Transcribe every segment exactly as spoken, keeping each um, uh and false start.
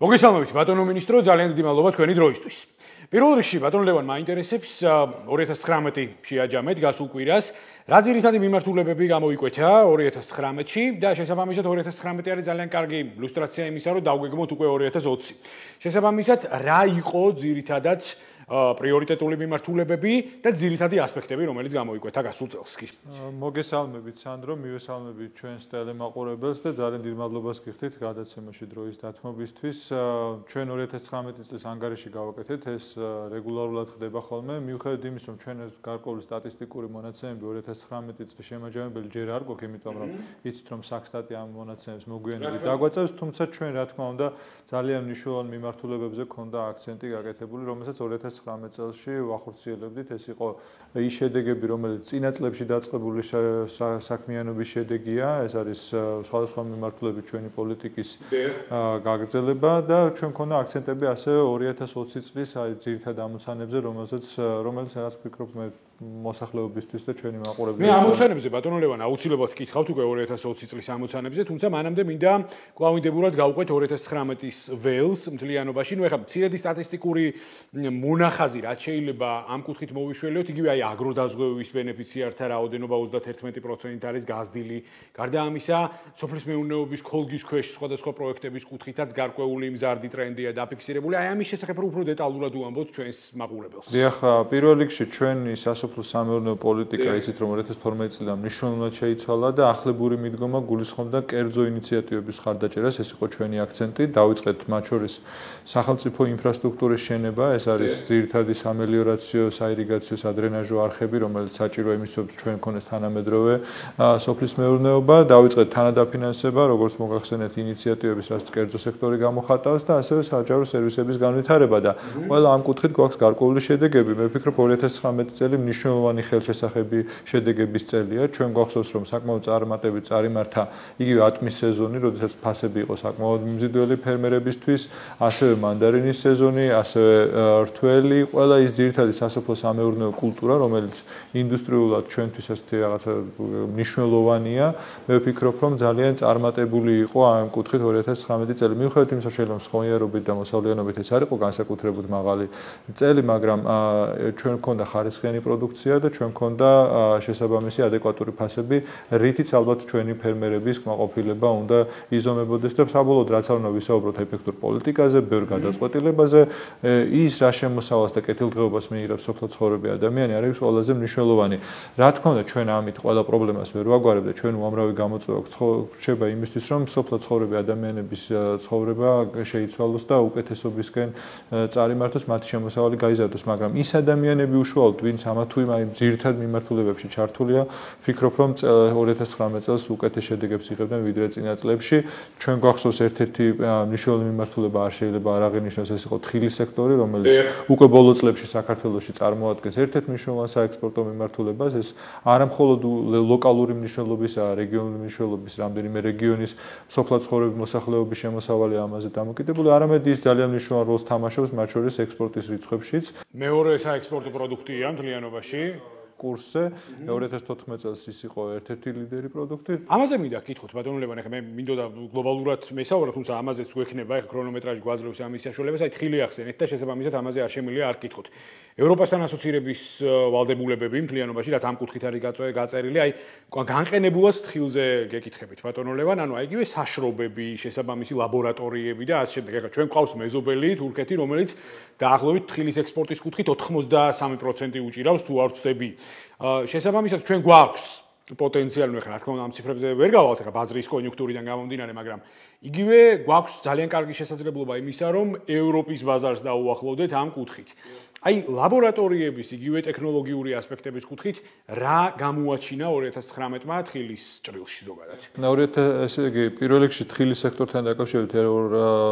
მოგესალმებით, ბატონო მინისტრო, ძალიან დიდი მადლობა თქვენი დროისთვის. პირველ რიგში, ბატონო ლევან, მაინტერესებს ორი ათას ცხრამეტი შეაჯამეთ გასულ კვირას, რა ძირითადი მიმართულებები გამოიკვეთა ორი ათას ცხრამეტში და შესაბამისად ორი ათას ცხრამეტი არის ძალიან კარგი ილუსტრაცია იმისა, რომ დავგვეგმოთ უკვე ორი ათას ოცი. შესაბამისად, რა იყო ძირითადად პრიორიტეტული მიმართულებები და ძირითადი ასპექტები, რომელიც გამოიკვეთა გასულ წელს. მოგესალმებით, სანდრო, მივესალმებით ჩვენს ტელემაყურებელს და ძალიან დიდ მადლობას გიხდით გადაცემაში დროის დათმობისთვის. ჩვენ ორი ათას ცხრამეტი წლის ანგარიში გავაკეთეთ, ეს რეგულარულად ხდება ხოლმე. მიუხედავად იმის, რომ ჩვენ ეს გარკვეული სტატისტიკური მონაცემები ორი ათას ცხრამეტი წლის შემაჯამებელი ჯერ არ გვაქვს, იმიტომ რომ იცით, რომ საქსტატი ამ მონაცემებს მოგვიანებით დაგვაწევს, თუმცა ჩვენ რა თქმა უნდა ძალიან მნიშვნელოვან მიმართულებებზე ქონდა აქცენტი გაკეთებული, რომელსაც ორი ათას ცხრამეტ წელში ვახორციელებდით. ეს იყო ის შედეგები, რომელიც წინა წლებში დაწყებული საქმიანობის შედეგია. ეს არის სხვადასხვა მიმართულებით ჩვენი პოლიტიკის გაგრძელება და ჩვენ ქონდა აქცენტები ასევე ორი ათას ოცი წლის ძირითად ამოცანებზე, რომელსაც რომელიც რაღაც ვფიქრობ მე მოსახლეობისთვის და ჩვენი მაყურებლები. მე ამოცანებზე ბატონო ლევან აუცილებლად გითხავთ უკვე ორი ათას ოცი წლის ამოცანებზე, თუმცა მანამდე მინდა კლავინდებურად გავუყვეთ ორი ათას ცხრამეტის ველს მთლიანობაში. ნუ ეხლა მცირედი სტატისტიკური მონახაზი რაც შეიძლება ამ კუთხით მოვიშველიოთ, იგივე აი აგროდაზღვევის ბენეფიციართა რაოდენობა ოცდათერთმეტი პროცენტით არის გაზრდილი. გარდა ამისა, სოფლის მეურნეობის ქოლგის ქვეშ სხვადასხვა პროექტების კუთხითაც გარკვეული მზარდი ტრენდია დაფიქსირებული. აი ამის შესახებ უფრო დეტალურად უამბობთ ჩვენს მაყურებელს. დიახ, პირველ რიგში ჩვენი სასოფლო სამეურნეო პოლიტიკა იცით რომ ორი ათას თორმეტი წლიდან მნიშვნელოვნად შეიცვალა და ახლებური მიდგომა გულისხმობდა კერძო ინიციატივების ხარდაჭერას. ეს იყო ჩვენი აქცენტი. დავიწყეთ მათ შორის სახელმწიფო ინფრასტრუქტურის შენება, ეს არის ძირითადი სამელიორაციო, საირიგაციო, სადრენაჟო არხები, რომელიც საჭირო იმისობს ჩვენ ქონდეს თანამედროვე სოფლის მეურნეობა. დავიწყეთ თანადაფინანსება, როგორც მოგახსენეთ ინიციატივების, რაც კერძო სექტორი გამოხატავს და ასევე საჯარო სერვისების განვითარება და ყველა ამ კუთხით გვაქვს გარკვეული შედეგები. მე ვფიქრობ ორი ათას ცხრამეტი წელი მნიშვნელოვანი ხელშესახები შედეგების წელია. ჩვენ გვახსოვს, რომ საკმაოდ წარმატებით წარიმართა იგივე ატმის სეზონი, როდესაც ფასები იყო საკმაოდ მიმზიდველი ფერმერებისთვის, ასევე მანდარინის სეზონი, ასევე რთველი, ყველა ის ძირითადი სასოფლო სამეურნეო კულტურა, რომელიც ინდუსტრიულად ჩვენთვის ასეთი რაღაცა მნიშვნელოვანია. მე ვფიქრობ, რომ ძალიან წარმატებული იყო ამ კუთხით ორი ათას ცხრამეტი წელი. მიუხედავად იმისა, შეიძლება მსხმოიარობით და მოსავლიანობით ეს არ იყო განსაკუთრებულად მაღალი წელი, მაგრამ ჩვენ გქონდა ხარისხიანი პროდუქცია და ჩვენ გქონდა შესაბამისი ადეკვატური ფასები, რითიც ალბათ ჩვენი ფერმერების კმაყოფილება უნდა იზომებოდეს და საბოლოოდ რაც არ უნდა ვისაუბროთ ეფექტურ პოლიტიკაზე, ბევრ გადაწყვეტილებაზე, ის რა შემოსავალს და კეთილდღეობას მიიღებს სოფლო ცხოვრები ადამიანი არის ყველაზე მნიშვნელოვანი. რა თქმა უნდა, ჩვენ ამით ყველა პრობლემას ვერ ვაგვარებთ და ჩვენ უამრავი გამოწვევა გვრჩება იმისთვის, რომ სოფლო ცხოვრები ადამიანების ცხოვრება შეიცვალოს და უკეთესობისკენ წარიმართოს, მათი შემოსავალი გაიზარდოს, მაგრამ ის ადამიანები უშუალოდ, ვინც ამა თუ იმ აი ძირითად მიმართულებებში ჩართულია, ვფიქრობ, რომ ორი ათას ცხრამეტ წელს უკეთეს შედეგებს იღებდნენ ვიდრე წინა წლებში. ჩვენ გვახსოვს ერთ-ერთი მნიშვნელოვანი მიმართულება არ შეიძლება არ აღინიშნოს, ეს იყო თხილის სექტორი, რომელიც უკვე ბოლო წლებში საქართველოში წარმოადგენს ერთ-ერთ მნიშვნელოვან საექსპორტო მიმართულებას. ეს არა მხოლოდ ლოკალური მნიშვნელობისაა, რეგიონული მნიშვნელობის რამდენიმე რეგიონის სოფლად ცხოვრების მოსახლეობის შემოსავალი ამაზე დამოკიდებული, არამედ ის ძალიან მნიშვნელოვან როლს თამაშობს მათ შორის ექსპორტის რიცხვებშიც. მეორე საექსპორტო პროდუქტია მთლიანობაში. კურსზე ორი ათას თოთხმეტ წელს ის იყო ერთ-ერთი ლიდერი პროდუქტი. ამაზე მინდა გითხოთ ბატონო ლევან, ახლა მე მინდოდა გლობალურად მესაუბრა, თუმცა ამაზეც გვექნება, ახლა ქრონომეტრაჟი გვაძლევს ამის საშუალებას, აი თხილი ახსენეთ და შესაბამისად ამაზე არ შემიძლია არ გითხოთ. ევროპასთან ასოცირების ვალდებულებები მთლიანობაში, რაც ამ კუთხით არის გაწერილი, აი განყენებულად თხილზე გეკითხებით ბატონო ლევან, ანუ აი იგივე საშრობები, შესაბამისი ლაბორატორიები და ასე შემდეგ. ახლა ჩვენ გვყავს მეზობელი თურქეთი, რომელიც დაახლოებით თხილის ექსპორტის კუთხით ოთხმოცდასამი პროცენტი უჭირავს, თუ არ ვცდები. შესაბამისად ჩვენ გვაქვს პოტენციალი, ნუ ახლა რა თქმა უნდა ამ ციფრებზე ვერ გავალთ, ახლა ბაზრის კონიუნქტურიდან გამომდინარე, მაგრამ იგივე გვაქვს ძალიან კარგი შესაძლებლობა იმისა, რომ ევროპის ბაზარს დაუახლოვდეთ ამ კუთხით. აი ლაბორატორიების იგივე ტექნოლოგიური ასპექტების კუთხით რა გამოაჩინა ორი ათას ცხრამეტმა თხილის ჭრილში ზოგადად? ორი ათას ესე იგი პირველ რიგში თხილის სექტორთან დაკავშირებით ორ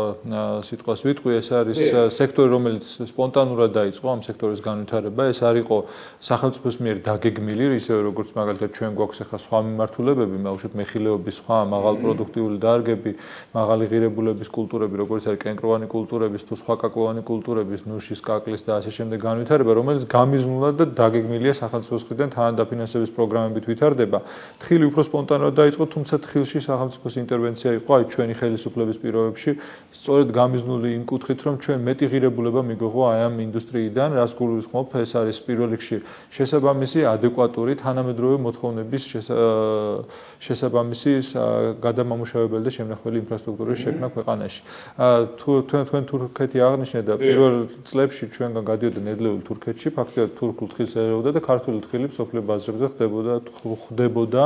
სიტყვას ვიტყვი, ეს არის სექტორი, რომელიც სპონტანურად დაიწყო ამ სექტორის განვითარება. ეს არ იყო სახელმწიფოს მიერ დაგეგმილი, ისევე როგორც მაგალითად ჩვენ გვაქვს ახლა სხვა მიმართულებები, ბავშვით მეხილეობის სხვა მაღალპროდუქტიული დარგები, მაღალი ღირებულების კულტურები, როგორც არის კენკროვანი კულტურების თუ სხვა კაკლოვანი კულტურების, ნუშის, კაკლის და ასე შემდეგ განვითარება, რომელიც გამიზნულად და დაგეგმილია სახელმწიფოს მხრიდან თანადაფინანსების პროგრამებით ვითარდება. თხილი უფრო სპონტანურად დაიწყო, თუმცა თხილში სახელმწიფოს ინტერვენცია იყო აი ჩვენი ხელისუფლების პირობებში, სწორედ გამიზნული იმ კუთხით, რომ ჩვენ მეტი ღირებულება მიგვიღო აი ამ ინდუსტრიიდან, რაც გულისხმობ, ეს არის პირველ რიგში შესაბამისი ადეკვატური თანამედროვე მოთხოვნების შესაბამისი გადამამუშავებელი და შემნახველი ინფრასტრუქტურის შექმნა ქვეყანაში. თუ თქვენ თქვენ თურქეთი აღნიშნეთ და პირველ წლებში ჩვენგან გადიოდა ნედლეული თურქეთში, ფაქტობრივად თურქულ თხილს ერეოდა და ქართული თხილი მსოფლიო ბაზრებზე ხდებოდა ხდებოდა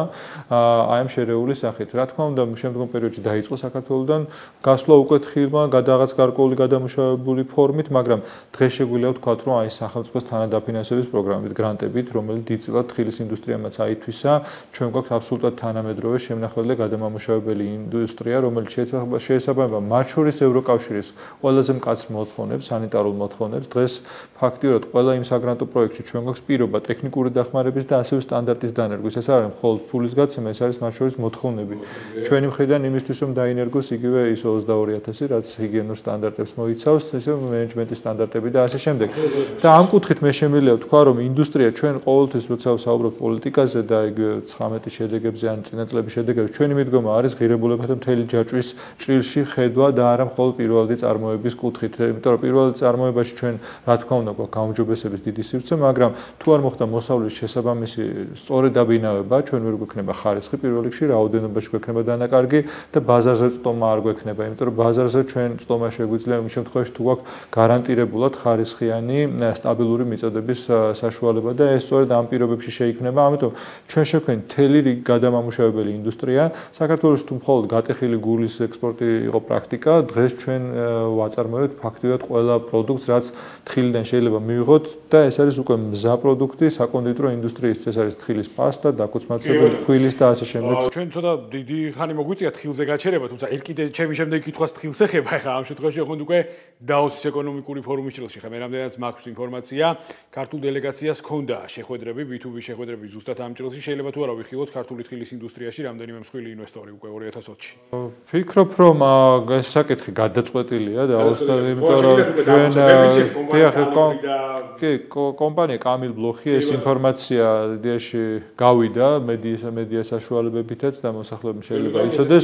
აი ამ შერეული სახით. რა თქმა უნდა, შემდგომ პერიოდში დაიწყო საქართველოსთან გასვლა უკვე თხილმა გადაღაც გარკვეული გადამუშავებული ფორმით, მაგრამ დღეს შეგვიძლია ვთქვათ, რომ აი სახელმწიფოს თანადაფინანსების პროგრამით, გრანტებით, რომელიც დიდწილად თხილის ინდუსტრიამაც აითვისა, ჩვენ გვაქვს აბსოლუტურად თანამედროვე შემნახველი და გადამამუშავებელი ინდუსტრია, რომელიც შეესაბამება მათ შორის ევროკავშირის ყველაზე მკაცრ მოთხოვნებს, სანიტარულ მოთხოვნებს. დღეს ფაქტიურად ყველა იმ საგრანტო პროექტში ჩვენ გვაქვს პირობა ტექნიკური დახმარების და ასევე სტანდარტის დანერგვის. ეს არ არის მხოლოდ ფულის გაცემა, ეს არის მათ შორის მოთხოვნები. ჩვენი მხრიდან იმისთვის, რომ დაინერგოს იგივე ISO ოცდაორი ათასი, რაც ჰიგიენურ სტანდარტებს მოიცავს, ესე მენეჯმენტის სტანდარტები და ასე შემდეგ. და ამ კუთხით მე შემიძლია ვთქვა, რომ ინდუსტრია ჩვენ ყოველთვის როცა ვსაუბრობთ პოლიტიკაზე და იგივე ცხრამეტი შედეგებზე ან წინა წლების შედეგებზე, ჩვენი მიდგომა არის ღირებულებათა მთელი ჯაჭვის ჭრილში ხედვა და არა მხოლოდ პირველადი წარმოების კუთხით. იმიტომ რომ პირველადი წარმოებაში ჩვენ რა თქმა უნდა გვაქვს გაუმჯობესების დიდი სივრცე, მაგრამ თუ არ მოხდა მოსავლის შესაბამისი სწორი დაბინავება, ჩვენ ვერ გვექნება ხარისხი პირველ რიგში, რაოდენობაში გვექნება დანაკარგი და ბაზარზე წტომა არ გვექნება, იმიტომ რომ ბაზარზე ჩვენ წტომა შეგვიძლია იმ შემთხვევაში თუ გვაქვს გარანტირებულად ხარისხიანი სტაბილური მიწოდების საშუალება და ეს სწორედ ამ პირობებში შეიქმნება. ამიტომ ჩვენ შევქმნით მთელი რიგი გადამამუშავებელი ინდუსტრია. საქართველოს თუ მხოლოდ გატეხილი გულის ექსპორტი იყო პრაქტიკა, დღეს ჩვენ ვაწარმოებთ ფაქტიურად ყველა პროდუქტს, რაც თხილიდან შეიძლება მივიღოთ და ეს არის უკვე მზა პროდუქტი საკონდიტრო ინდუსტრიის, ეს არის თხილის პასტა, დაქუცმაცებული ხვილის და ასე შემდეგ. ჩვენ ცოტა დიდი ხანი მოგვიწია თხილზე გაჩერება, თუმცა ერთ კიდე ჩემი შემდეგი კითხვას თხილს ეხება. ხა ამ შემთხვევაში ოღონდ უკვე დაოსის ეკონომიკური ფორუმის ჭრილში ხა მე რამდენადაც მაქვს ინფორმაცია, ქართულ დელეგაციას ჰქონდა შეხვედრები, ბი თუ ბი შეხვედრები ზუსტად ამ ჭრილში. შეიძლება თუ არა ვიხილოთ ქართული თხილის ინდუსტრიაში რამდენიმე მსხვილი ინვესტორი უკვე ორი ათას ოცში. ვფიქრობ, რომ ეს საკითხი გადაწყვეტილია და ოსტად, იმიტომ რომ ჩვენ კი კომპანია კამილ ბლოხი ეს ინფორმაცია იდეაში გავიდა მედიის მედია საშუალებებითაც და მოსახლეობამ შეიძლება იცოდეს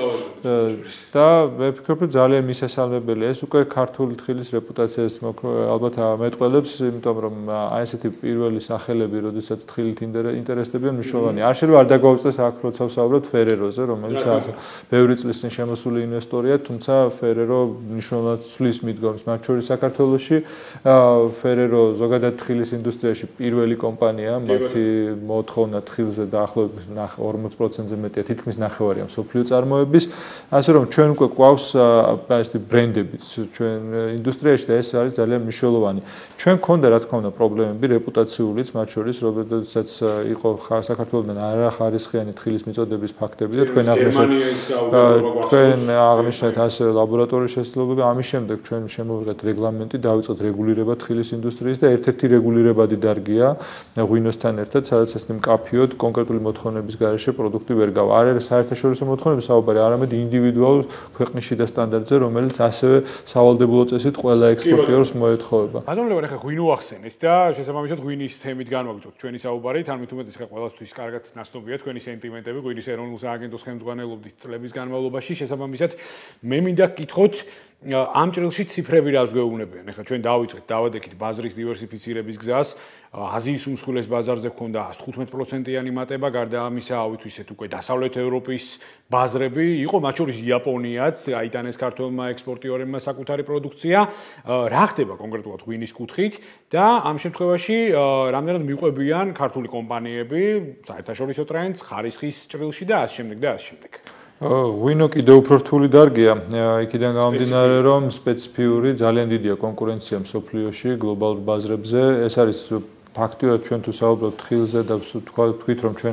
და მე ვფიქრობ, რომ ძალიან მისასალმებელია ეს უკვე ქართული თხილის რეპუტაციას ალბათ მეტყველებს, იმიტომ რომ აი ესეთი პირველი სახელები, როდესაც თხილით ინტერესდებიან მნიშვნელოვანი. არ შეიძლება არ დაგვაუწყდეს აქ როცა ვსაუბრობთ ფერეროზე, რომელიც ბევრი წლის წინ შემოსული ინვესტორია, თუმცა ფერერო მნიშვნელოვნად ცვლის მიდგომს მათ შორის საქართველოში. ფერერო ზოგადად თხილის ინდუსტრიაში პირველი კომპანია, მათი მოთხოვნა თხილზე დაახლოებით ორმოც პროცენტზე მეტია, თითქმის ნახევარია მსოფლიო წარმოების. ასე რომ ჩვენ უკვე გვაქვს ესეთი ბრენდებიც ჩვენ ინდუსტრიაში და ეს არის ძალიან მნიშვნელოვანი. ჩვენ გქონდა რა თქმა უნდა პრობლემები რეპუტაციულიც, მათ შორის როდესაც იყო საქართველოსთან არახარისხიანი თხილის მიწოდების ფაქტები და თქვენ აღნიშნეთ თქვენ აღნიშნეთ ასე ლაბორატორიის შესაძლებლობები, ამის შემდეგ ჩვენ შემოვიღეთ რეგლამენტი, დავიწყოთ რეგულირება თხილის ინდუსტრიის და ერთ-ერთი რეგულირებადი დარგია ღვინოსთან ერთად, სადაც ესეთი მკაფიოდ კონკრეტული მოთხოვნების გარეშე პროდუქტი ვერ გავა. არ არის საერთაშორისო მოთხოვნების საუბარი, არამედ ინდივიდუალურ ქვეყნის შიდა სტანდარტზე, რომელიც ასევე სავალდებულო წესით ყველა ექსპორტიორს მოეთხოვება. ბატონო ლევან, ახლა ღვინო ახსენეთ და შესაბამისად ღვინის თემით განვაგრძობთ ჩვენი საუბარი, თან მithumetes ხა ყველასთვის კარგად ნაცნობია თქვენი სენტიმენტები ღვინის ეროვნულ სააგენტოს ხელმძღვანელობის წლების განმავლობაში, შესაბამისად მე მინდა გკითხოთ ამ ჭრილში ციფრები რას გვეუბნებიან. ახლა ჩვენ დავიწყეთ დავადექით ბაზრის დივერსიფიცირების გზას. აზიის უმსხვილეს ბაზარზე გქონდა ათს თხუთმეტ პროცენტიანი მატება, გარდა ამისა ავითვისეთ უკვე დასავლეთ ევროპის ბაზრები, იყო მათ შორის იაპონიაც, აიტანეს ქართველმა ექსპორტიორებმა საკუთარი პროდუქცია. რა ხდება კონკრეტულად ღვინის კუთხით და ამ შემთხვევაში რამდენად მიყვებიან ქართული კომპანიები საერთაშორისო ტრენდს, ხარისხის ჭრილში და ასე შემდეგ და ასე შემდეგ. ღვინო კიდევ უფრო რთული დარგია, იქიდან გამომდინარე, რომ სპეციფიური ძალიან დიდია კონკურენცია მსოფლიოში გლობალურ ბაზრებზე. ეს არის ფაქტიურად ჩვენ თუ საუბრობთ თხილზე და თქვით რომ ჩვენ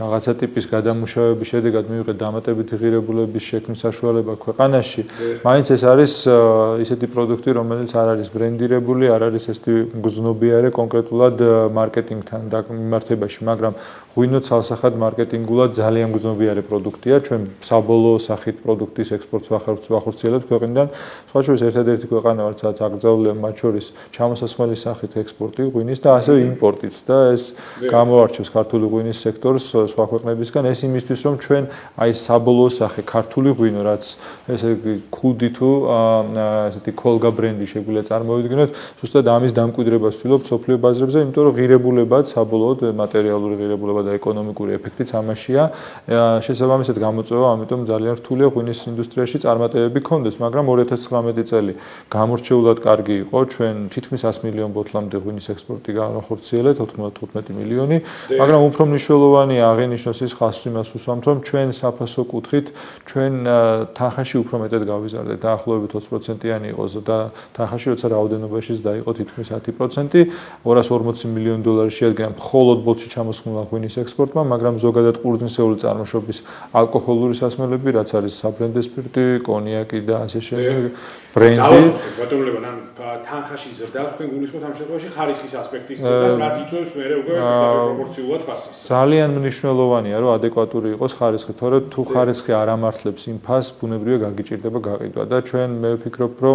რაღაცა ტიპის გადამუშავების შედეგად მივიღეთ დამატებითი ღირებულების შექმნის საშუალება ქვეყანაში, მაინც ეს არის ისეთი პროდუქტი, რომელიც არ არის ბრენდირებული, არ არის ესეთი გზნობიარე კონკრეტულად მარკეტინგთან მიმართებაში, მაგრამ ღვინო ცალსახად მარკეტინგულად ძალიან გზნობიარე პროდუქტია, ჩვენ საბოლოო სახით პროდუქტის ექსპორტს ვახორციელებთ ქვეყნიდან. სხვა შორის ერთადერთი ქვეყანა ვართ, სადაც აკრძალულია მათ შორის ჩამოსასხმელი სახით ექსპორტი ღვინის და ასევე იმპორტიც და ეს გამოარჩევს ქართული ღვინის სექტორს სხვა ქვეყნებისგან. ეს იმისთვის, რომ ჩვენ აი საბოლოო სახე ქართული ღვინო, რაც ესე იგი ქუდი თუ ესეთი კოლგა ბრენდი შეგვიძლია წარმოვიდგინოთ, ზუსტად ამის დამკვიდრებას ვცდილობ სოფლიო ბაზრებზე, იმიტომ რომ ღირებულებად საბოლოოდ მატერიალური ღირებულება და ეკონომიკური ეფექტიც ამაშია. შესაბამისად გამოწვევა, ამიტომ ძალიან რთულია ღვინის ინდუსტრიაში წარმატებები გქონდეს, მაგრამ ორი ათას ცხრამეტი წელი გამორჩეულად კარგი იყო. ჩვენ თითქმის ას მილიონ ბოთლამდე ღვინის ექსპორტი გავახორციელეთ, ოთხმოცდათხუთმეტი მილიონი, მაგრამ უფრო მნიშვნელოვანია აღინიშნოს ის ხაზს იმას უსვამთ, რომ ჩვენ საფასო კუთხით ჩვენ თანხაში უფრო მეტად გავიზარდეთ, დაახლოებით ოცი პროცენტიანი იყო და თანხაში როცა რაოდენობაშიც დაიყო თითქმის ათი პროცენტი, ორას ორმოცი მილიონი დოლარი შეადგენა მხოლოდ ბოლში ჩამოსხმული ღვინის ექსპორტმა, მაგრამ ზოგადად ყურძნისეული წარმოშობის ალკოჰოლური სასმელები, რაც არის საბრენდე სპირტი, კონიაკი და ასე შემდეგ, ბრენდი. ბატონებთან ან თანხაში ზრდა თქვენ გულისხმობთ ამ შემთხვევაში ხარისხის ასპექტის ზრდას, რაც იწვევს მერე უკვე პროპორციულად ფასის. ძალიან მნიშვნელოვანია, რომ ადეკვატური იყოს ხარისხი, თორემ თუ ხარისხი არ ამართლებს იმ ფასს, ბუნებრივია გაგიჭირდება გაყიდვა და ჩვენ მე ვფიქრობ, რომ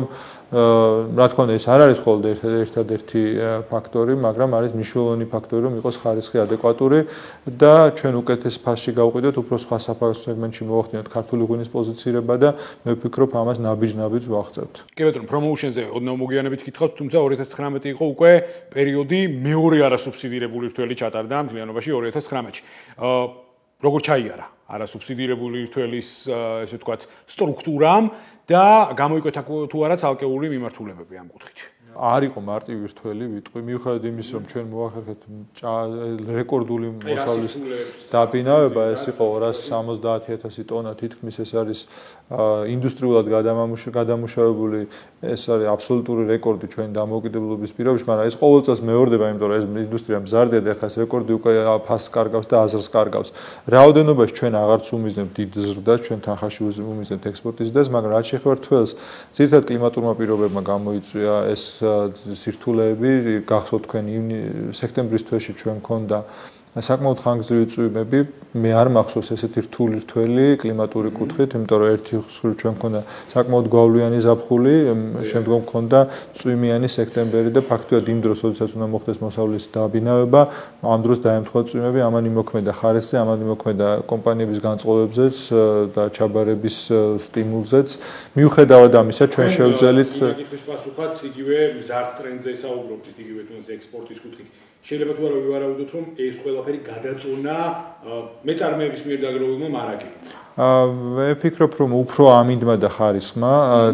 რა თქმა უნდა ეს არ არის მხოლოდ ერთადერთი ფაქტორი, მაგრამ არის მნიშვნელოვანი ფაქტორი, რომ იყოს ხარისხი ადეკვატური და ჩვენ უკეთეს ფასში გავყიდოთ, უფრო სხვა საფასო სეგმენტში მოვახდინოთ ქართული ღვინის პოზიცირება და მე ვფიქრობ ამას ნაბიჯ-ნაბიჯ ვაღწევთ. კი ბატონო, პრომოუშენზე ოდნავ მოგვიანებით გითხავთ, თუმცა ორი ათას ცხრამეტი იყო უკვე პერიოდი მეორე არასუბსიდირებული რთველი ჩატარდა მთლიანობაში ორი ათას ცხრამეტში. როგორ ჩაიარა არასუბსიდირებული რთველის ესე ვთქვათ სტრუქტურამ და გამოიკვეთა თუ არა ცალკეული მიმართულებები ამ კუთხით. არ იყო მარტივი რთველი ვიტყვი, მიუხედავად იმის, რომ ჩვენ მოახერხეთ რეკორდული მოსავლის დაბინავება, ეს იყო ორას სამოცდაათი ათასი ტონა, თითქმის ეს არის ინდუსტრიულად გადამუშავებული, ეს არის აბსოლუტური რეკორდი ჩვენი დამოუკიდებლობის პირობებში, მაგრამ ეს ყოველ წელს მეორდება, იმიტომ რომ ეს ინდუსტრია მზარდია და ახლა ეს რეკორდი უკვე ფასს კარგავს და აზრს კარგავს. რაოდენობაში ჩვენ აღარც უმიზნებთ დიდ ზრდას, ჩვენ თანხაში უმიზნებთ ექსპორტის ზრდას, მაგრამ რაც შეეხება რთველს, ძირითადად კლიმატურმა პირობებმა გამოიწვია ეს სირთულეები, გახსოვთ თქვენ სექტემბრის თვეში ჩვენ მქონდა საკმაოდ ხანგრძლივი წვიმები, მე არ მახსოვს ესეთი რთული რთველი კლიმატური კუთხით, იმიტომ რომ ერთი მხრივ ჩვენ მქონდა საკმაოდ გვალვიანი ზაფხული, შემდგომ მქონდა წვიმიანი სექტემბერი და ფაქტობრივად იმ დროს, როდესაც უნდა მოხდეს მოსავლის დაბინავება, ამ დროს დაემთხვა წვიმები, ამან იმოქმედა ხარისხი, ამან იმოქმედა კომპანიების განწყობებზეც და ჩაბარების სტიმულზეც. მიუხედავად ამისა, ჩვენ შევძელით პასუხად იგივე მზარდ ტრენდზე საუბრობთ, იგივე თუნდაც ექსპორტის კუთხით. შეიძლება თუ არა ვივარაუდოთ, რომ ეს ყველაფერი გადაწონა მეწარმეების მიერ დაგროვილმა მარაგებმა. მე ვფიქრობ, რომ უფრო ამინდმა და ხარისხმა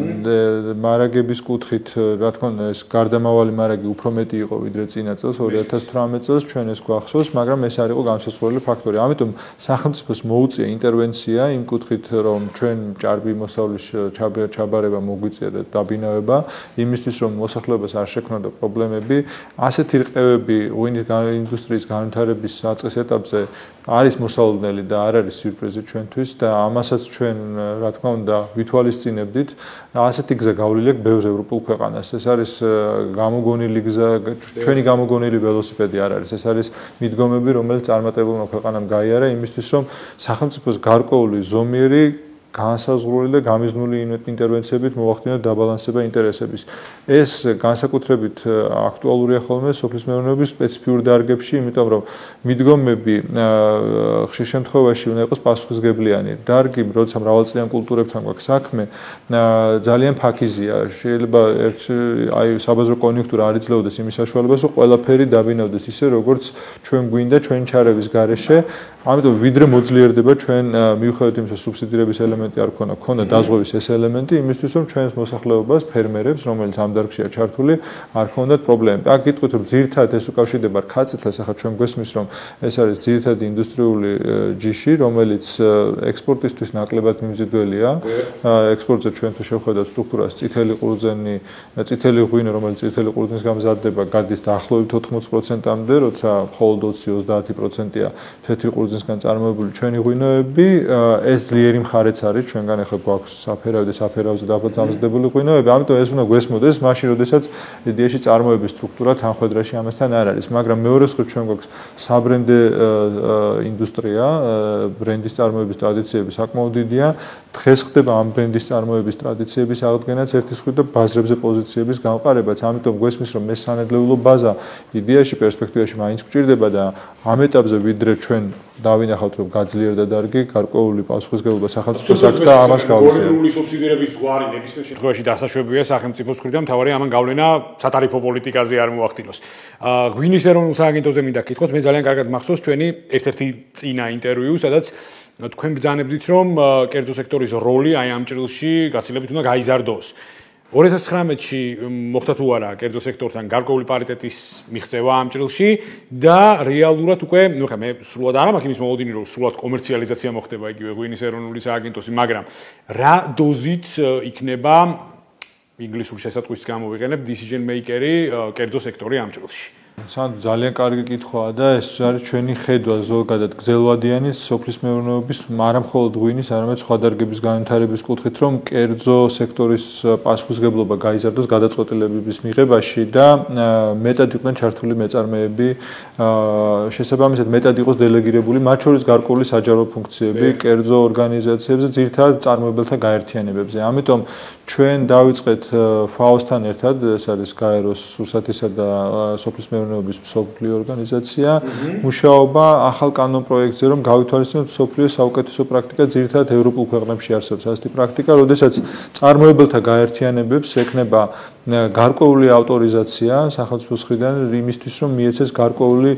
მარაგების კუთხით, რა თქმა უნდა, ეს გარდამავალი მარაგი უფრო მეტი იყო ვიდრე წინა წელს, ორი ათას თვრამეტ წელს ჩვენ ეს გვახსოვს, მაგრამ ეს არ იყო განსაზღვრელი ფაქტორი. ამიტომ სახელმწიფოს მოუწია ინტერვენცია იმ კუთხით, რომ ჩვენ ჭარბი მოსავლის ჩაბარება მოგვიწია და დაბინავება, იმისთვის, რომ მოსახლეობას არ შექმნოდა პრობლემები, ასეთი რყევები ღვინის ინდუსტრიის განვითარების საწყის ეტაპზე არის მოსალოდნელი და არ არის სიურპრიზი ჩვენთვის და ამასაც ჩვენ, რა თქმა უნდა, ვითვალისწინებდით. ასეთი გზა გავლილი აქვს ბევრ ევროპულ ქვეყანას. ეს არის გამოგონილი გზა, ჩვენი გამოგონილი ველოსიპედი არ არის. ეს არის მიდგომები, რომელიც წარმატებულმა ქვეყანამ გაიარა იმისთვის, რომ სახელმწიფოს გარკვეული ზომიერი განსაზღვრული და გამიზნული ინტერვენციებით მოახდინოთ დაბალანსება ინტერესების. ეს განსაკუთრებით აქტუალურია ხოლმე სოფლის მეურნეობის სპეციფიურ დარგებში, იმიტომ რომ მიდგომები ხშირ შემთხვევაში უნდა იყოს პასუხისგებლიანი. დარგი, როცა მრავალწლიან კულტურებთან გვაქვს საქმე, ძალიან ფაქიზია. შეიძლება ერთ აი საბაზრო კონიუნქტურა არ იძლეოდეს იმის საშუალებას, რომ ყველაფერი დაბინავდეს ისე, როგორც ჩვენ გვინდა ჩვენი ჩარევის გარეშე. ამიტომ ვიდრე მოძლიერდება ჩვენ მიუხედავად იმისა, სუბსიდირების ელემენტი ელემენტი არ ქონა, ქონდა დაზღვევის ეს ელემენტი იმისთვის, რომ ჩვენს მოსახლეობას, ფერმერებს, რომელიც ამ დარგშია ჩართული, არ ქონდათ პრობლემები. აქ გიტყვით, რომ ძირითადად ეს უკავშირდება ქაცეთს, ახლა ჩვენ გვესმის, რომ ეს არის ძირითადი ინდუსტრიული ჯიში, რომელიც ექსპორტისთვის ნაკლებად მიმზიდველია. ექსპორტზე ჩვენ თუ შევხედავთ სტრუქტურას, წითელი ყურძენი, წითელი ღვინო, რომელიც წითელი ყურძნის გამზადდება, გადის დაახლოებით ოთხმოცი პროცენტამდე, როცა მხოლოდ ოცი ოცდაათი პროცენტია თეთრი ყურძნისგან წარმოებული ჩვენი ღვინოები. ეს ძლიერი მხარეც არის ჩვენგან, ახლა გვაქვს საფერავი და საფერავზე დამზადებული ღვინოები, ამიტომ ეს უნდა გვესმოდეს მაშინ, როდესაც იდეაში წარმოების სტრუქტურა თანხვედრაში ამასთან არ არის. მაგრამ მეორე მხრივ ჩვენ გვაქვს საბრენდე ინდუსტრია, ბრენდის წარმოების ტრადიციები საკმაოდ დიდია. დღეს ხდება ამ ბრენდის წარმოების ტრადიციების აღდგენაც ერთის მხრივ და ბაზრებზე პოზიციების გამყარებაც. ამიტომ გვესმის, რომ ეს სანედლეულო ბაზა იდეაში პერსპექტივაში მაინც გვჭირდება და ამ ეტაპზე ვიდრე ჩვენ დავინახავთ, რომ გაძლიერდა დარგი, გარკვეული პასუხისმგებლობა სახელმწიფოს აქვს და ამას გავიზიარებთ. გორიული სუბსიდირების ზღვარი ნებისმიერ შემთხვევაში დასაშვებია სახელმწიფოს მხრიდან, მთავარი ამან გავლენა სატარიფო პოლიტიკაზე არ მოახდინოს. ღვინის ეროვნულ სააგენტოზე მინდა გითხოთ, მე ძალიან კარგად მახსოვს ჩვენი ერთ-ერთი წინა ინტერვიუ, სადაც თქვენ ბრძანებდით, რომ კერძო სექტორის როლი აი ამ ჭრილში გაცილებით უნდა გაიზარდოს. ორი ათას ცხრამეტში მოხდა თუ არა კერძო სექტორთან გარკვეული პარიტეტის მიღწევა ამ ჭრილში და რეალურად უკვე, ნუ ხა მე სრულად არ მაქვს იმის მოლოდინი, რომ სრულად კომერციალიზაცია მოხდება იგივე ღვინის ეროვნული სააგენტოსი, მაგრამ რა დოზით იქნება ინგლისურ შესატყვისს გამოვიყენებ decision maker-ი კერძო სექტორი ამ ჭრილში? სანდ ძალიან კარგი კითხვაა და ეს არის ჩვენი ხედვა ზოგადად გრძელვადიანი სოფლის მეურნეობის, არა მხოლოდ ღვინის, არამედ სხვა დარგების განვითარების კუთხით, რომ კერძო სექტორის პასუხისმგებლობა გაიზარდოს გადაწყვეტილებების მიღებაში და მეტად იყვნენ ჩართული მეწარმეები, შესაბამისად მეტად იყოს დელეგირებული, მათ შორის გარკვეული საჯარო ფუნქციები კერძო ორგანიზაციებზე, ძირითადად მწარმოებელთა გაერთიანებებზე. ამიტომ ჩვენ დავიწყეთ ფაოსთან ერთად, ეს არის გაეროს სურსათისა და სოფლის მეურნეობის მსოფლიო ორგანიზაცია, მუშაობა ახალ კანონ პროექტზე, რომ გავითვალისწინოთ მსოფლიო საუკეთესო პრაქტიკა, ძირითადად ევროპულ ქვეყნებში არსებობს ასეთი პრაქტიკა, როდესაც მწარმოებელთა გაერთიანებებს ექნება გარკვეული ავტორიზაცია სახელმწიფოს მხრიდან იმისთვის, რომ მიეცეს გარკვეული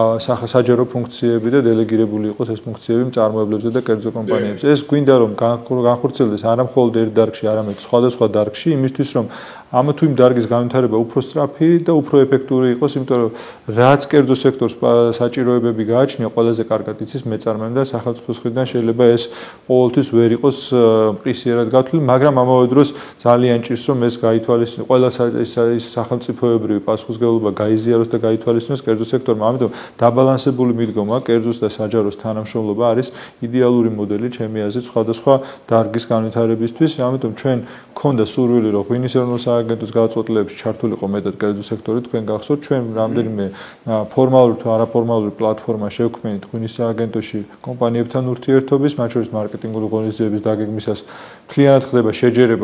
საჯარო ფუნქციები და დელეგირებული იყოს ეს ფუნქციები მწარმოებლებზე და კერძო კომპანიებზე. ეს გვინდა რომ განხორციელდეს არა მხოლოდ ერთ დარგში, არამედ სხვადასხვა დარგში, იმისთვის რომ ამ თუ იმ დარგის განვითარება უფრო სწრაფი და უფრო ეფექტური იყოს, იმიტომ რომ რაც კერძო სექტორს საჭიროებები გააჩნია, ყველაზე კარგად იცის მეწარმემ და სახელმწიფოს მხრიდან შეიძლება ეს ყოველთვის ვერ იყოს პრისიერად გათვლილი, მაგრამ ამავე დროს ძალიან ჭირს რომ ეს გაითვალისწინოს ყველა ეს სახელმწიფოებრივი პასუხისმგებლობა გაიზიაროს და გაითვალისწინოს კერძო სექტორმა. ამიტომ დაბალანსებული მიდგომა კერძოს და საჯაროს თანამშრომლობა არის იდეალური მოდელი ჩემი აზრით სხვადასხვა დარგის განვითარებისთვის. ამიტომ ჩვენ გქონდა სურვილი, რომ ღვინის ეროვნულ სააგენტოს გადაწყვეტილებებში ჩართულიყო მეტად კერძო სექტორი, თქვენ გახსოვთ, ჩვენ რამდენიმე ფორმალური თუ არაფორმალური პლატფორმა შევქმნით ღვინის სააგენტოში კომპანიებთან ურთიერთობის, მათ შორის მარკეტინგული ღონისძიების დაგეგმისას მთლიანად ხდება შეჯერება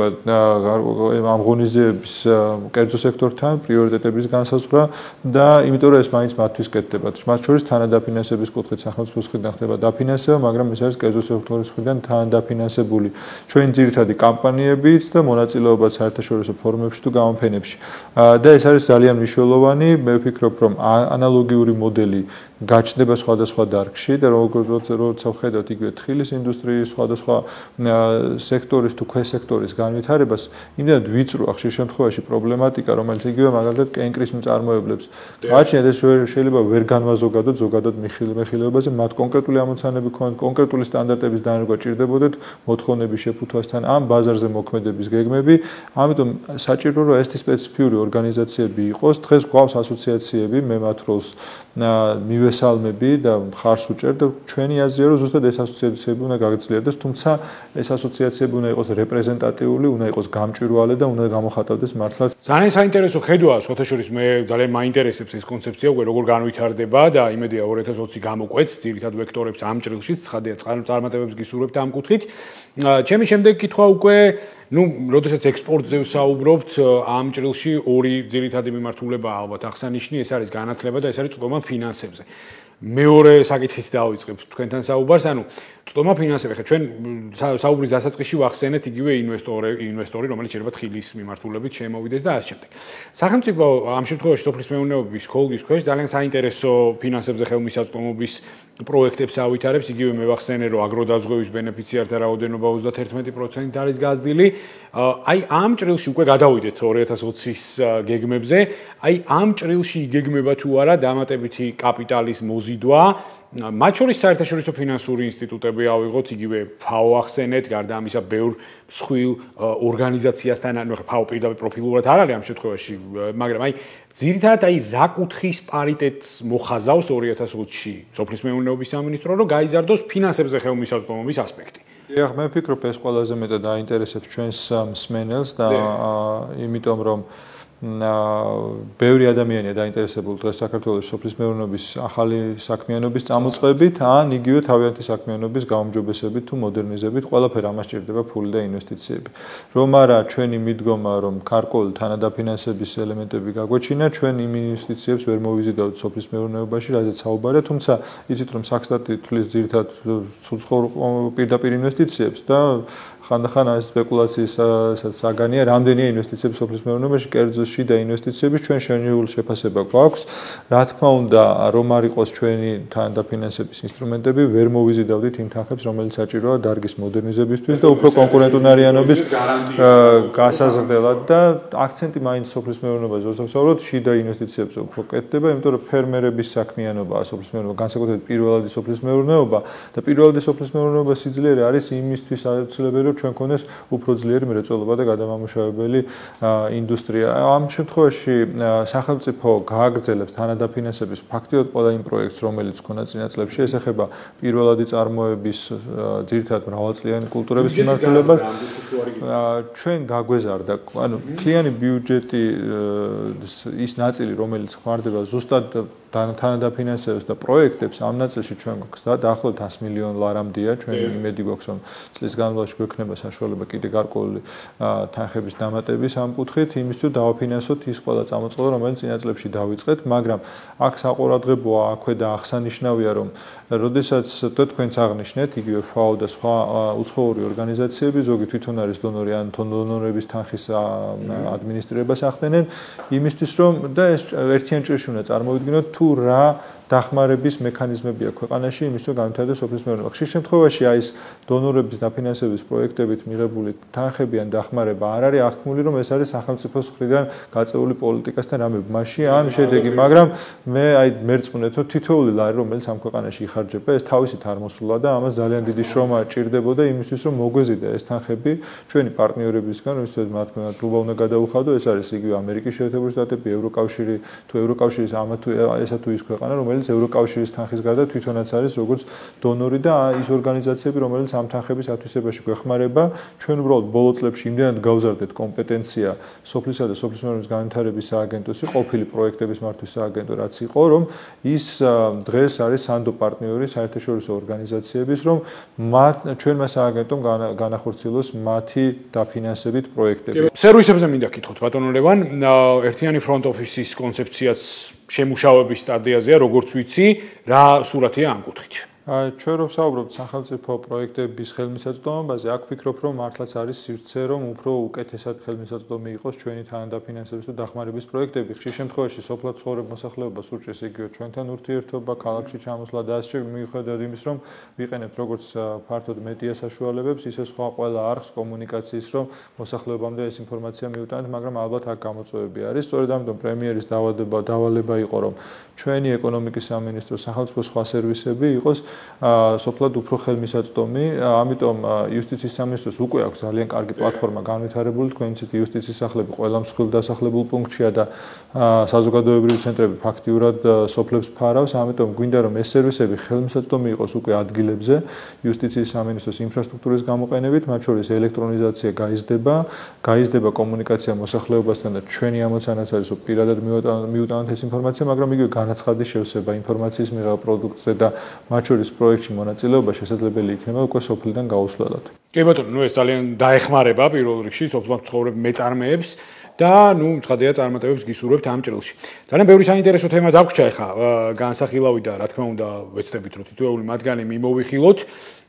ამ ღონისძიების კერძო სექტორთან პრიორიტეტების განსაზღვრა და იმიტომ რომ ეს მაინც მათთვის კეთდება. მათ შორის თანადაფინანსების კუთხით სახელმწიფოს მხრიდან ხდება დაფინანსება, მაგრამ ეს არის კერძო სექტორის მხრიდან თანადაფინანსებული ჩვენი ძირითადი კამპანიებიც და მონაწილეობაც საერთაშორისო ფორუმებში თუ გამოფენებში. და ეს არის ძალიან მნიშვნელოვანი, მე ვფიქრობ, რომ ანალოგიური მოდელი გაჩნდება სხვადასხვა დარგში და როგორც როცა ვხედავთ იგივე თხილის ინდუსტრიის სხვადასხვა სექტორის თუ ქვესექტორის განვითარებას, იმდენად ვიწრო ხშირ შემთხვევაში პრობლემატიკა, რომელიც იგივე მაგალითად კენკრის მწარმოებლებს გააჩნიათ, ეს შეიძლება ვერ განვაზოგადოთ ზოგადად მეხილეობაზე, მათ კონკრეტული ამოცანები ქონათ, კონკრეტული სტანდარტების დანერგვა ჭირდებოდათ მოთხოვნების შეფუთვასთან, ამ ბაზარზე მოქმედების გეგმები, ამიტომ საჭირო რომ ეს სპეციფიური ორგანიზაციები იყოს, დღეს გვაქვს ასოციაციები, მე მათ როლს მივესალმები და მხარს უჭერ და ჩვენი აზრია რომ ზუსტად ეს ასოციაციები უნდა გაგრძელდეს, თუმცა ეს ასოციაციები უნდა იყოს რეპრეზენტატიული, უნდა იყოს გამჭვირვალე და უნდა გამოხატავდეს მართლაც. ძალიან საინტერესო ხედვაა, სხვათა შორის მე ძალიან მაინტერესებს ეს კონცეფცია, უკვე როგორ განვითარდება და იმედია ორი ათას ოცი გამოკვეთს ძირითად ვექტორებს ამ ჭრილშიც, ცხადია წარმატებებს გისურვებთ ამ კუთხით. ჩემი შემდეგი კითხვა უკვე ну, როდესაც ექსპორტზე ვსაუბრობთ, ამ ჭრილში ორი ძირითადი მიმართულება ალბათ აღსანიშნი, ეს არის განათლება და ეს არის წვდომა ფინანსებზე. მეორე საკითხით დავიწყებ თქვენთან საუბარს, ანუ წტომა ფინანსები. ხა ჩვენ საუბრის დასაწყისში ვახსენეთ იგივე ინვესტორი, ინვესტორი, რომელიც შეიძლება თხილის მიმართულებით შემოვიდეს და ასე შემდეგ. სახელმწიფო ამ შემთხვევაში სოფლის მეურნეობის ხოლგის ქვეშ ძალიან საინტერესო ფინანსებზე ხელმისაწვდომობის პროექტებს ავითარებს. იგივე მე ვახსენე, რომ აგროდაზღვევის ბენეფიციართა რაოდენობა ოცდაათი პროცენტით არის გაზრდილი. აი ამ ჭრილში უკვე გადავიდეთ ორი ათას ოცის გეგმებზე. აი ამ ჭრილში იგეგმება თუ არა დამატებითი კაპიტალის მოზიდვა. მათ შორის საერთაშორისო ფინანსური ინსტიტუტები ავიღოთ, იგივე ფაო ახსენეთ, გარდა ამისა ბევრ მსხვილ ორგანიზაციასთან, ანუ ფაო პირდაპირ პროფილურად არ არის ამ შემთხვევაში, მაგრამ აი ძირითადად აი რა კუთხის პარიტეტს მოხაზავს ორი ათას ოცში სოფლის მეურნეობის სამინისტრო, რომ გაიზარდოს ფინანსებზე ხელმისაწვდომობის ასპექტი. ეხლა მე ვფიქრობ, ეს ყველაზე მეტად აინტერესებს ჩვენს მსმენელს და იმიტომ რომ ბევრი ადამიანია დაინტერესებული დღეს საქართველოს სოფლის მეურნეობის ახალი საქმიანობის წამოწყებით, ან იგივე თავიანთი საქმიანობის გაუმჯობესებით თუ მოდერნიზებით, ყველაფერ ამას ჭირდება ფული და ინვესტიციები. რომ არა ჩვენი მიდგომა, რომ გარკვეული თანადაფინანსების ელემენტები გაგვეჩინა, ჩვენ იმ ინვესტიციებს ვერ მოვიზიდავთ სოფლის მეურნეობაში, რაზეც საუბარია, თუმცა იცით რომ საქსტატი თulis ძირითადად სუცხო პირდაპირ ინვესტიციებს და ხანდახან ეს სპეკულაციის საგანია, რამდენია ინვესტიციები სოფლის მეურნეობაში, კერძო შიდა ინვესტიციების ჩვენ შენიებული შეფასება გვაქვს. რა თქმა უნდა, რომ არ იყოს ჩვენი თანადაფინანსების ინსტრუმენტები, ვერ მოვიზიდავდით იმ თანხებს, რომელიც საჭიროა დარგის მოდერნიზებისთვის და უფრო კონკურენტუნარიანობის გასაზრდელად და აქცენტი მაინც სოფლის მეურნეობაზე ვსაუბრობთ, შიდა ინვესტიციებზე უფრო კეთდება, იმიტომ რომ ფერმერების საქმიანობაა სოფლის მეურნეობა, განსაკუთრებით პირველადი სოფლის მეურნეობა და პირველადი სოფლის მეურნეობის სიძლიერე არის იმისთვის აუცილებელი, რომ ჩვენ გქონდეს უფრო ძლიერი მრეწველობა და გადამამუშავებელი ინდუსტრია. ამ შემთხვევაში სახელმწიფო გააგრძელებს თანადაფინანსების ფაქტიურად ყველა იმ პროექტს, რომელიც ქონა წინა წლებში, ეს ეხება პირველადი წარმოების ძირითადად მრავალწლიანი კულტურების მიმართულებას. ჩვენ გაგვეზარდა, ანუ მთლიანი ბიუჯეტი ის ნაწილი, რომელიც ხმარდება ზუსტად თანადაფინანსებას და პროექტებს, ამ ნაწილში ჩვენ გვაქვს და დაახლოებით ას მილიონ ლარამდეა, ჩვენ იმედი გვაქვს, რომ წლის განმავლობაში გვექნება საშუალება კიდე გარკვეული თანხების დამატების ამ კუთხით, იმისთვის დავაფინანსოთ ის ყველა წამოწყება, რომელიც წინა წლებში დავიწყეთ, მაგრამ აქ საყურადღებოა აქვე და აღსანიშნავია, რომ როდესაც თქვენც აღნიშნეთ, იგივე ფაო და სხვა უცხოური ორგანიზაციები, ზოგი თვითონ არის დონორი, ან დონორების თანხის ადმინისტრირებას ახდენენ, იმისთვის რომ და ეს ერთიან ჭირში უნდა წარმოვიდგინოთ თუ რა დახმარების მექანიზმები აქვს ქვეყანაში, იმის რომ განვითარდეს სოფლის მეურნეობა. ხშირ შემთხვევაში აი ეს დონორების დაფინანსების პროექტებით მიღებული თანხები ან დახმარება არ არის აღქმული, რომ ეს არის სახელმწიფოს მხრიდან გაწეული პოლიტიკასთან რამე მასში ან შედეგი, მაგრამ მე აი მერწმუნეთ, რომ თითოეული ლარი, რომელიც ამ ქვეყანაში იხარჯება, ეს თავისით არ მოსულა და ამას ძალიან დიდი შრომა ჭირდებოდა იმისთვის, რომ მოგვეზიდა ეს თანხები ჩვენი პარტნიორებისგან, რომელსაც მათ თულა უნდა გადაუხადო, ეს არის იგივე ამერიკის შეერთებული შტატები, ევროკავშირი, თუ ევროკავშირის ამა თუ ესა თუ ის ქვეყანა, რომელიც ევროკავშირის თანხის გარდა თვითონაც არის როგორც დონორი და ის ორგანიზაციები, რომელიც ამ თანხების ათვისებაში გვეხმარება, ჩვენ უბრალოდ ბოლო წლებში იმდენად გავზარდეთ კომპეტენცია სოფლისა და სოფლის მეურნეობის განვითარების სააგენტოსი, ყოფილი პროექტების მართვის სააგენტო რაც იყო, რომ ის დღეს არის სანდო პარტნიორი საერთაშორისო ორგანიზაციების, რომ მათ ჩვენმა სააგენტომ განახორციელოს მათი დაფინანსებით პროექტები. სერვისებზე მინდა გითხოთ ბატონო ლევან, ერთიანი ფრონტ ოფისის კონცეფციაც შემუშავების სტადიაზეა, როგორც ვიცი, რა სურათია ამ კუთხით? ჩვენ რო ვსაუბრობთ სახელმწიფო პროექტების ხელმისაწვდომობაზე, აქ ვფიქრობ, რომ მართლაც არის სივრცე, რომ უფრო უკეთესად ხელმისაწვდომი იყოს ჩვენი თანადაფინანსების და დახმარების პროექტები. ხშირ შემთხვევაში სოფლად ცხოვრებ მოსახლეობას უჭირს იგივე ჩვენთან ურთიერთობა, ქალაქში ჩამოსვლა და ასე მიუხედავად იმის, რომ ვიყენებთ როგორც ფართოდ მედია საშუალებებს, ისე სხვა ყველა არხს კომუნიკაციის, რომ მოსახლეობამდე ეს ინფორმაცია მიუტანოთ, მაგრამ ალბათ აქ გამოწვევები არის. სწორედ ამიტომ პრემიერის დავალება დავალება იყო, რომ ჩვენი ეკონომიკის სამინისტრო, სახელმწიფო სხვა სერვისები იყოს სოფლად უფრო ხელმისაწვდომი, ამიტომ იუსტიციის სამინისტროს უკვე აქვს ძალიან კარგი პლატფორმა განვითარებული, თქვენ იცით იუსტიციის სახლები ყველა მსხვილ დასახლებულ პუნქტშია და საზოგადოებრივი ცენტრები ფაქტიურად სოფლებს ფარავს, ამიტომ გვინდა რომ ეს სერვისები ხელმისაწვდომი იყოს უკვე ადგილებზე, იუსტიციის სამინისტროს ინფრასტრუქტურის გამოყენებით, მათ შორის ელექტრონიზაცია გაიზრდება, გაიზრდება კომუნიკაცია მოსახლეობასთან და ჩვენი ამოცანაც არის რომ პირადად მიუტანოთ ეს ინფორმაცია, მაგრამ იგივე განაცხადის შევსება ინფორმაციის მიღება პროდუქტზე და მათ შორის პროექტში მონაწილეობა შესაძლებელი იქნება უკვე სოფლიდან გაუსვლელად. კი ბატონო, ნუ ეს ძალიან დაეხმარება პირველ რიგში სოფლად მცხოვრებ მეწარმეებს. და ნუ ცხადია წარმატებებს გისურვებთ ამ ჭრილში. ძალიან ბევრი საინტერესო თემა დაგვრჩა ახლა განსახილავი და რა თქმა უნდა ვეცდებით რომ თითოეული მათგანი მიმოვიხილოთ.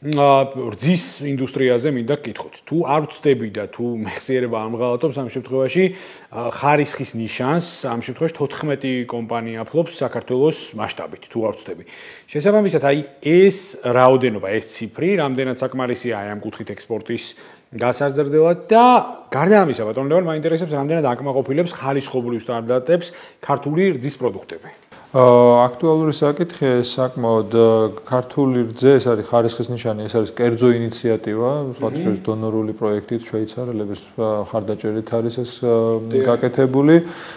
რძის ინდუსტრიაზე მინდა გკითხოთ. თუ არ ვწდები და თუ მეხსიერება ამღალატობს ამ შემთხვევაში ხარისხის ნიშანს ამ შემთხვევაში თოთხმეტი კომპანია ფლობს საქართველოს მასშტაბით თუ არ ვწდები. შესაბამისად აი ეს რაოდენობა, ეს ციფრი, რამდენად საკმარისია აი ამ კუთხით ექსპორტის გასაზრდელად და გარდა ამისა, ბატონო ლევან, მაინტერესებს რამდენად აკმაყოფილებს ხარისხობრივ სტანდარტებს ქართული რძის პროდუქტები. აქტუალური საკითხია ეს საკმაოდ ქართული რძე, ეს არის ხარისხის ნიშანი, ეს არის კერძო ინიციატივა, სხვათა შორის დონორული პროექტით შვეიცარიელების ხარდაჭერით არის ეს გაკეთებული.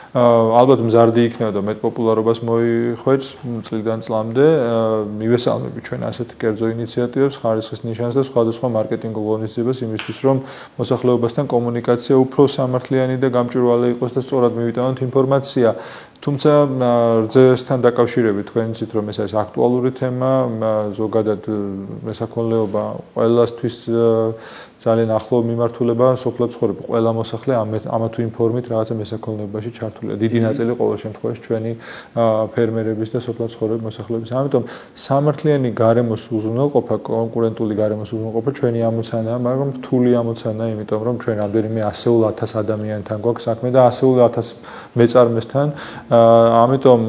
ალბათ მზარდი იქნება და მეტ პოპულარობას მოიხვეჭს წლიდან წლამდე. მივესალმები ჩვენ ასეთი კერძო ინიციატივებს, ხარისხის ნიშანს და სხვადასხვა მარკეტინგულ ღონისძიებას იმისთვის, რომ მოსახლეობასთან კომუნიკაცია უფრო სამართლიანი და გამჭვირვალე იყოს და სწორად მივიტანოთ ინფორმაცია. თუმცა რძესთან დაკავშირებით თქვენ იცით რომ ეს არის აქტუალური თემა, ზოგადად მესაქონლეობა ყველასთვის ძალიან ახლო მიმართულება, სოფლად ცხოვრები ყველა მოსახლე ამა თუ იმ ფორმით რაღაცა მესაქონლეობაში ჩართულია. დიდი ნაწილი ყოველ შემთხვევაში ჩვენი ფერმერების და სოფლად ცხოვრების მოსახლეობის. ამიტომ სამართლიანი გარემოს უზრუნველყოფა, კონკურენტული გარემოს უზრუნველყოფა ჩვენი ამოცანაა, მაგრამ რთული ამოცანაა, იმიტომ რომ ჩვენ რამდენიმე ასეულ ათას ადამიანთან გვაქვს საქმე და ასეულ ათას მეწარმესთან. ამიტომ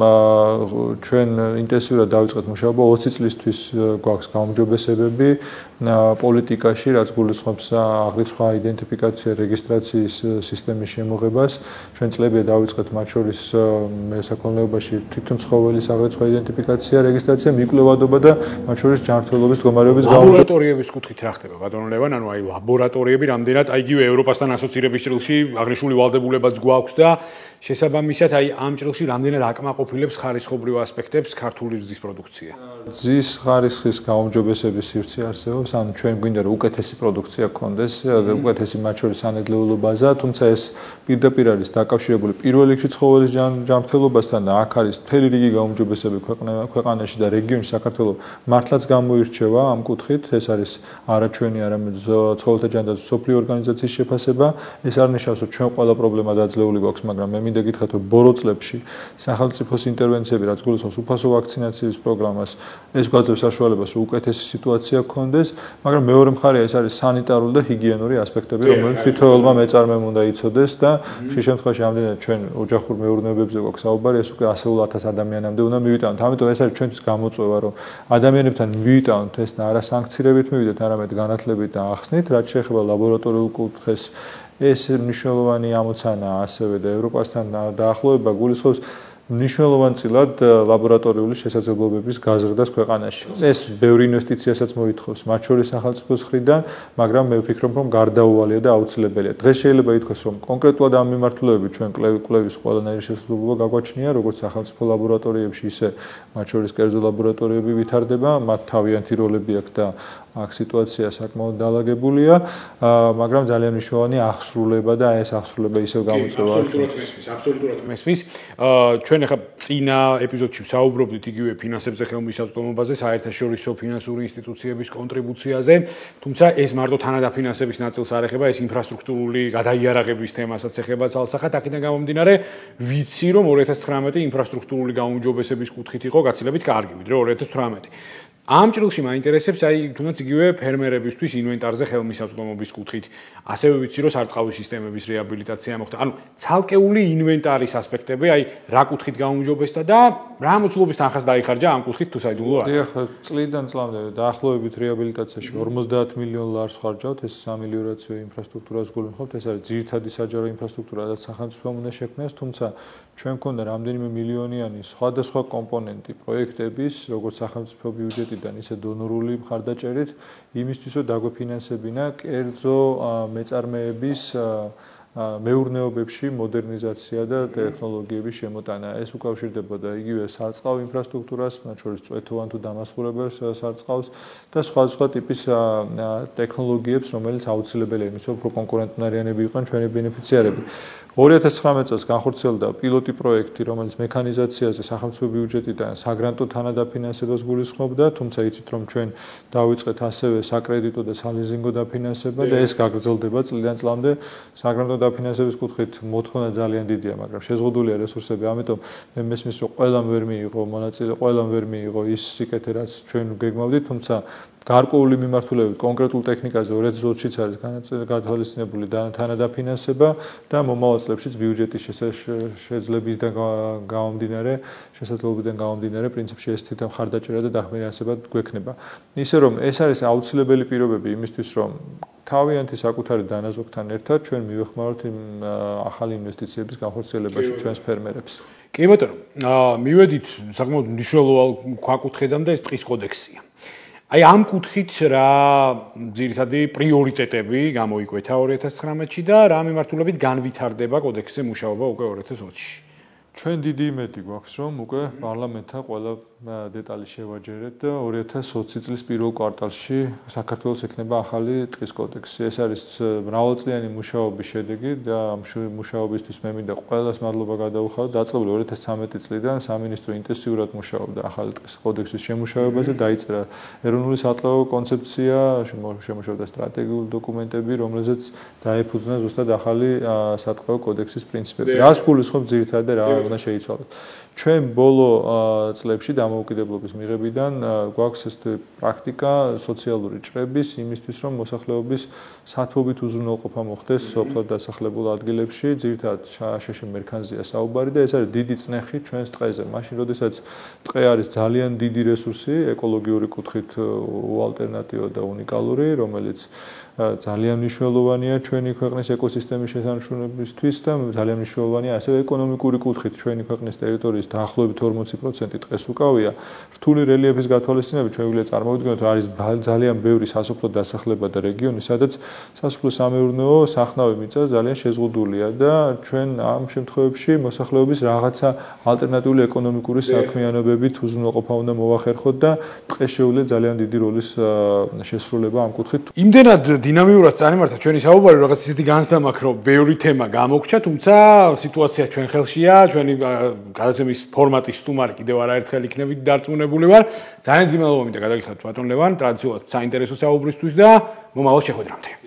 ჩვენ ინტენსიურად დავიწყეთ მუშაობა ოცი წლისთვის გვაქვს გაუმჯობესებები პოლიტიკაში, რაც გულისხმობს აღრიცხვა იდენტიფიკაცია რეგისტრაციის სისტემის შემოღებას. ჩვენ წლებია დავიწყეთ მათ შორის მესაქონლეობაში თვითონ ცხოველის აღრიცხვა იდენტიფიკაცია, რეგისტრაცია, მიკვლევადობა და მათ შორის ჯანმრთელობის მდგომარეობის გაუმჯობესება. ლაბორატორიების კუთხით რა ხდება, ბატონო ლევან? ანუ აი ლაბორატორიები რამდენად აი იგივე ევროპასთან ასოცირების ჭრილში აღნიშნული ვალდებულებაც გვაქვს და შესაბამისად აი ამ ჭრილში რამდენად აკმაყოფილებს ხარისხობრივ ასპექტებს ქართული რძის პროდუქცია. რძის ხარისხის გაუმჯობესების სივრცე არსებობს, ანუ ჩვენ გვინდა რომ უკეთესი პროდუქცია გქონდეს, უკეთესი მათ შორის სანედლეულო ბაზა, თუმცა ეს პირდაპირ არის დაკავშირებული პირველ რიგში ცხოველის ჯანმრთელობასთან და აქ არის მთელი რიგი გაუმჯობესებები ქვეყანაში და რეგიონში საქართველოს მართლაც გამოირჩევა ამ კუთხით, ეს არის არა ჩვენი, არამედ ცხოველთა ჯანდაცვის მსოფლიო ორგანიზაციის შეფასება. ეს არ ნიშნავს რომ ჩვენ ყველა პრობლემა დაძლეული გვაქვს, მაგრამ მე მინდა გითხრათ რომ ბორო წლებში სახელმწიფოს ინტერვენციები, რაც გულისხმობს უფასო ვაქცინაციის პროგრამას, ეს გვაძლევს საშუალებას რომ უკეთესი სიტუაცია გქონდეს, მაგრამ მეორე მხარეა ეს არის სანიტარული და ჰიგიენური ასპექტები, რომელიც თითოეულმა მეწარმემ უნდა იცოდეს და ხშირ შემთხვევაში ამდენად ჩვენ ოჯახურ მეურნეობებზე გვაქვს საუბარი, ეს უკვე ასეულ ათას ადამიანამდე უნდა მივიტანოთ. ამიტომ ეს არის ჩვენთვის გამოწვევა, რომ ადამიანებთან მივიტანოთ ეს და არა სანქცირებით მივიდეთ, არამედ განათლებით და ახსნით, რაც შეეხება ლაბორატორიულ კუთხეს. ეს მნიშვნელოვანი ამოცანაა ასევე და ევროპასთან დაახლოება გულისხმობს მნიშვნელოვანწილად ლაბორატორიული შესაძლებლობების გაზრდას ქვეყანაში. ეს ბევრი ინვესტიციასაც მოითხოვს, მათ შორის სახელმწიფოს მხრიდან, მაგრამ მე ვფიქრობ, რომ გარდაუვალია და აუცილებელია. დღეს შეიძლება ითქვას, რომ კონკრეტულად ამ მიმართულებით ჩვენ კვლევის ყველანაირი შესაძლებლობა გაგვაჩნია, როგორც სახელმწიფო ლაბორატორიებში, ისე მათ შორის კერძო ლაბორატორიები ვითარდება, მათ თავიანთი როლები აქვს და აქ სიტუაცია sakmaud dalagებულია, მაგრამ ძალიან მნიშვნელოვანი აღსრულება და ეს აღსრულება ისევ გამოწვევა. აბსოლუტურად, აბსოლუტურად მესმის. ჩვენ ახლა წინა ეპიზოდში ვსაუბრობდით იგივე ფინანსებზე ხელმისაწვდომობაზე, საერთაშორისო ფინანსური ინსტიტუციების კონტრიბუციაზე, თუმცა ეს მარტო თანადაფინანსების ნაწილს არ ეხება, ეს ინფრასტრუქტურული გადაიარაღების თემასაც ეხება ცალსახად. აქედან გამომდინარე, ვიცი რომ ორი ათას ცხრამეტი ინფრასტრუქტურული გაუმჯობესების კუთხით იყო გაცილებით კარგი, ვიდრე ორი ათას თვრამეტი. ამ ჭრილში მაინტერესებს აი თუნდაც იგივე ფერმერებისთვის ინვენტარზე ხელმისაწვდომობის კუთხით. ასევე ვიცი რომ სარწყავი სისტემების რეაბილიტაცია მოხდა. ანუ ცალკეული ინვენტარის ასპექტები, აი რა კუთხით გაუმჯობესდა და რა მოცულობის თანხას დაიხარჯა ამ კუთხით თუ საიდუმლო არა. დიახ, წლიდან წლამდე დაახლოებით რეაბილიტაციაში ორმოცდაათ მილიონ ლარს ხარჯავთ, ეს სამელიორაციო ინფრასტრუქტურას გულისხმობთ, ეს არის ძირითადი საჯარო ინფრასტრუქტურა, რაც სახელმწიფომ უნდა შექმნას, თუმცა ჩვენ მქონდა რამდენიმე მილიონიანი სხვადასხვა კომპონენტი პროექტების, როგორც სახელმწიფო ბიუჯეტიდან, ისე დონორული მხარდაჭერით, იმისთვის რომ დაგვეფინანსებინა კერძო მეწარმეების მეურნეობებში მოდერნიზაცია და ტექნოლოგიების შემოტანა. ეს უკავშირდებოდა იგივე სარწყავ ინფრასტრუქტურას, მათ შორის წვეთოვან თუ დამასხურებელ სარწყავს და სხვადასხვა ტიპის ტექნოლოგიებს, რომელიც აუცილებელია იმის, რომ უფრო კონკურენტუნარიანები იყვნენ ჩვენი ბენეფიციარები. ორი ათას ცხრამეტ წელს განხორციელდა პილოტი პროექტი, რომელიც მექანიზაციაზე სახელმწიფო ბიუჯეტიდან საგრანტო თანადაფინანსებას გულისხმობდა, თუმცა იცით რომ ჩვენ დავიწყეთ ასევე საკრედიტო და სალიზინგო დაფინანსება და ეს გაგრძელდება წლიდან წლამდე. საგრანტო დაფინანსების კუთხით მოთხოვნა ძალიან დიდია, მაგრამ შეზღუდულია რესურსები, ამიტომ მე მესმის რომ ყველამ ვერ მიიღო მონაწილე, ყველამ ვერ მიიღო ის სიკეთე, რაც ჩვენ გეგმავდით, თუმცა გარკვეული მიმართულებით კონკრეტულ ტექნიკაზე ორი ათას ოცდაოთხიც არის გათვალისწინებული თანადაფინანსება და მომავალ წლებშიც ბიუჯეტის შეძლებიდან გამომდინარე, შესაძლებლობიდან გამომდინარე, პრინციპში ეს თვითონ მხარდაჭერა და დაფინანსება გვექნება. ისე რომ ეს არის აუცილებელი პირობები იმისთვის, რომ თავიანთი საკუთარი დანაზოგთან ერთად ჩვენ მივეხმაროთ იმ ახალი ინვესტიციების განხორციელებაში ჩვენს ფერმერებს. კი ბატონო, მივედით საკმაოდ მნიშვნელოვან ქვაკუთხედან და ეს ტყის კოდექსია. აი ამ კუთხით რა ძირითადი პრიორიტეტები გამოიკვეთა ორი ათას ცხრამეტში და რა მიმართულებით განვითარდება კოდექსზე მუშაობა უკვე ორი ათას ოცში. ჩვენ დიდი იმედი გვაქვს, რომ უკვე პარლამენტთან ყველა დეტალი შევაჯერეთ და ორი ათას ოცი წლის პირველ კვარტალში საქართველოს ექნება ახალი ტყის კოდექსი. ეს არის მრავალწლიანი მუშაობის შედეგი და ამ მუშაობისთვის მე მინდა ყველას მადლობა გადაუხადო. დაწყებული ორი ათას ცხრამეტი წლიდან სამინისტრო ინტენსიურად მუშაობდა ახალი ტყის კოდექსის შემუშავებაზე, დაიწერა ეროვნული სატყეო კონცეფცია, შემუშავდა სტრატეგიული დოკუმენტები, რომლებზეც დაეფუძნა ზუსტად ახალი სატყეო კოდექსის პრინციპები. რას გულისხმობ ძირითადად და რა უნდა შეიცვალოს. ჩვენ ბოლო წლებში დამოუკიდებლობის მიღებიდან გვაქვს ეს პრაქტიკა სოციალური ჭრების იმისთვის, რომ მოსახლეობის სათბობით უზრუნველყოფა მოხდეს სოფლად დასახლებულ ადგილებში, ძირითადად შაშე მერქანზეა საუბარი და ეს არის დიდი წნეხი ჩვენს ტყეზე. მაშინ, როდესაც ტყე არის ძალიან დიდი რესურსი, ეკოლოგიური კუთხით უალტერნატიო და უნიკალური, რომელიც ძალიან მნიშვნელოვანია ჩვენი ქვეყნის ეკოსისტემის შესანარჩუნებისთვის და ძალიან მნიშვნელოვანია ასევე ეკონომიკური კუთხით ჩვენი ქვეყნის ტერიტორიის დაახლოებით ორმოცი პროცენტი ტყეს უკავია. რთული რელიეფის გათვალისწინებით ჩვენ ვიძლია წარმოვიდგინოთ, რომ არის ძალიან ბევრი სასოფლო დასახლება და რეგიონი, სადაც სასოფლო-სამეურნეო სახნავი მიწა ძალიან შეზღუდულია და ჩვენ ამ შემთხვევებში მოსახლეობის რაღაცა ალტერნატიული ეკონომიკური საქმიანობებით უზრუნველყოფა უნდა მოვახერხოთ და ტყეს შეუძლია ძალიან დიდი როლის შესრულება ამ კუთხით. იმდენად დინამიურად წარიმართა ჩვენი საუბარი, რაღაც ისეთი განსდამაქ, რომ ბევრი თემა გამოგჩა, თუმცა სიტუაცია ჩვენ ხელშია, ჩვენი გადაცემის ფორმატის სტუმარი კიდევ არაერთხელ იქნებით დარწმუნებული ვარ. ძალიან დიდი მადლობა მინდა გადაგიხადოთ ბატონ ლევან, ტრადიციულად საინტერესო საუბრისთვის და მომავალ შეხვედრამდე.